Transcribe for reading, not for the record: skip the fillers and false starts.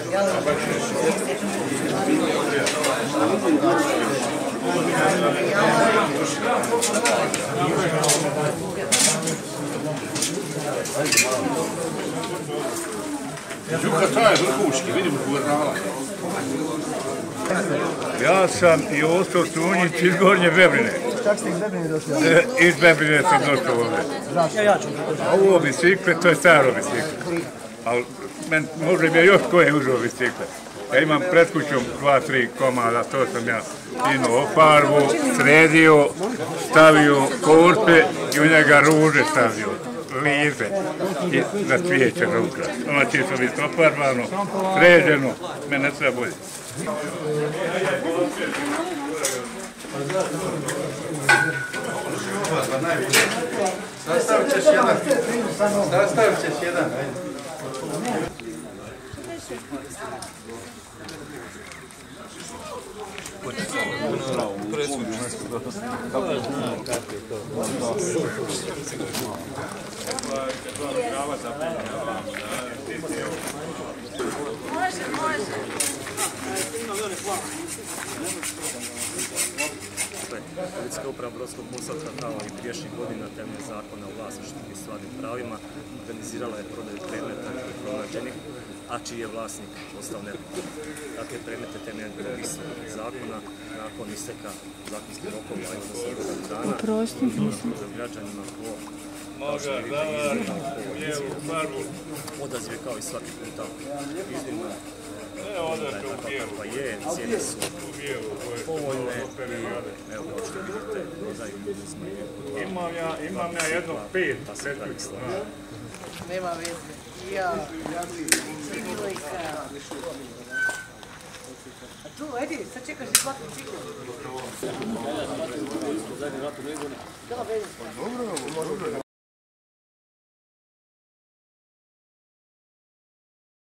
Đuka, taj je vrhuški, vidimo guvernala. Ja sam i ostao Tunjić iz Gornje Bebrine. Kako ste iz Bebrine došli? Iz Bebrine sam došao ovdje. Ovo bicikle, to je staro bicikle. Ali možda bi ja još koje uzeo bicikle. Ja imam pred kućom 2-3 komada, to sam ja imao farbu, sredio, stavio korpe i u njega ruže stavio, lize i za cvijeće za ukras. Ono će to biti ofarbano, sređeno, mene ne treba bolje. Sastavit ćeš jedan. Policijska uprava Brodskog Posavska kao i prijašnjih godina temeljem zakona o vlasništvu i stvarnim pravima organizirala je prodaju predmeta nađenih, a čiji je vlasnik ostao nepoznat. Takve predmete temeljem propisanog zakona nakon isteka zakonskih rokova i 8 dana prodaju građanima po odaziv kao i svaki puta iznimno. Pa je, cijene su povoljne i evo kao što vidite, prodaju ljudi smo i Imam ja jedno 5 setnika. Nema veze. Ja, Ivica. A tu, ajde, sad čekaš i svaku ciklu. Dobro,